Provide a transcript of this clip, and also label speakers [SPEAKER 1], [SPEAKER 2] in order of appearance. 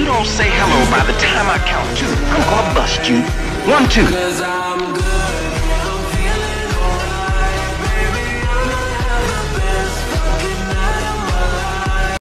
[SPEAKER 1] don't say hello by the time I count two, I'm gonna bust you. 1, 2.